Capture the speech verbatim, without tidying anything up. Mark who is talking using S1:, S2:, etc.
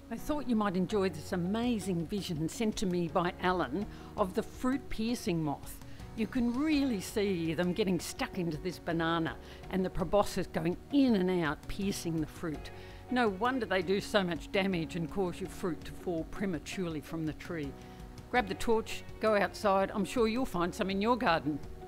S1: I thought you might enjoy this amazing vision sent to me by Alan of the fruit-piercing moth. You can really see them getting stuck into this banana and the proboscis going in and out, piercing the fruit. No wonder they do so much damage and cause your fruit to fall prematurely from the tree. Grab the torch, go outside, I'm sure you'll find some in your garden.